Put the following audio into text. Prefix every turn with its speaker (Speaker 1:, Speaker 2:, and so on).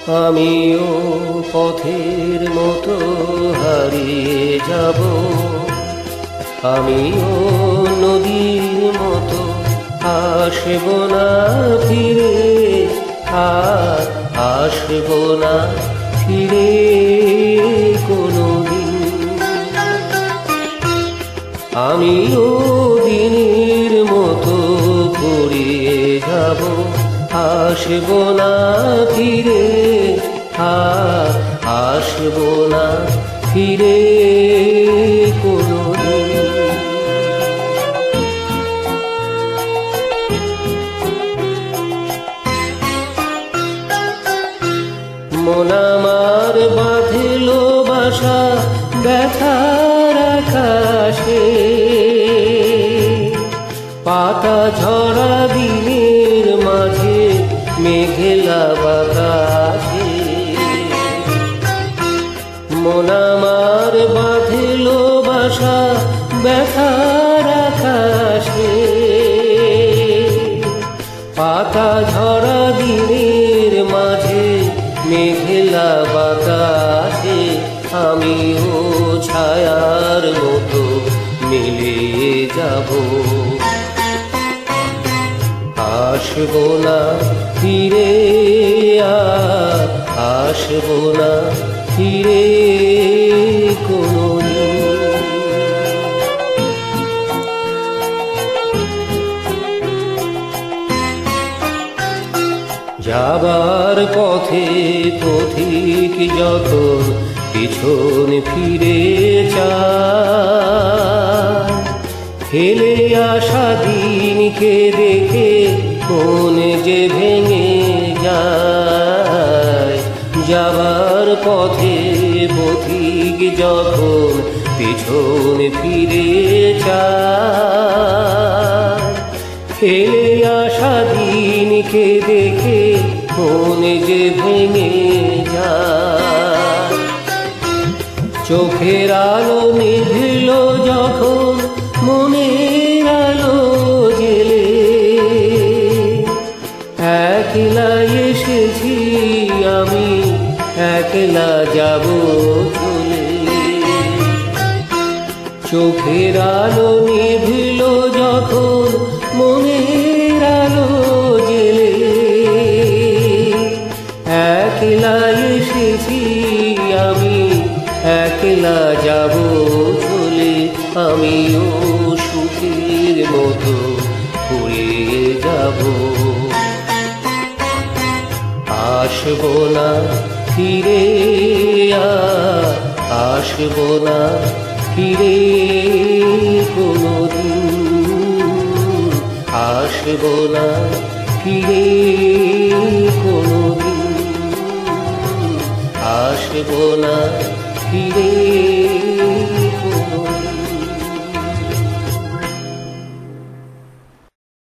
Speaker 1: আমিও পথের মতো হারিয়ে যাব, আমিও নদীর মতো আসব না ফিরে, আর আসব না ফিরে কোনোদিন। আমিও দিনের মতো ফুরিয়ে যাব, আসব না ফিরে, আর আসব না ফিরে কোনোদিন। মন আমার বাঁধল বাসা ব্যথার আকাশে, পাতা ঝরা দিনের মাঝে মেঘলা বাতাসে। মন আমার বাঁধল বাসা ব্যথার আকাশে, পাতা ঝরা দিনের মাঝে মেঘলা বাতাসে। আমিও ছায়ার মতো মিলিয়ে যাব, আসব না ফিরে, আর আসব না ফিরে কোনোদিন। যাবার পথে পথিক যখন পিছন ফিরে চায়, ফেলে আসা দিনকে দেখে মন যে ভেঙে যায়। যাবার পথে পথিক যখন পিছন ফিরে চায়, ফেলে আসা দিনকে দেখে মন যে ভেঙে যায়। চোখের আলো নিভল যখন মনের আলো জেলে, একলা এসেছি আমি, একলা যাব চলে। চোখের আলো নিভল যখন মনের আলো জেলে, একলা এসেছি আমি, একলা যাব চলে। আমিও সুখের মতো ফুরিয়ে যাব, আসব না ফিরে, আর আসব না ফিরে কোনোদিন, আসব না ফিরে কোনোদিন, আসব না ফিরে।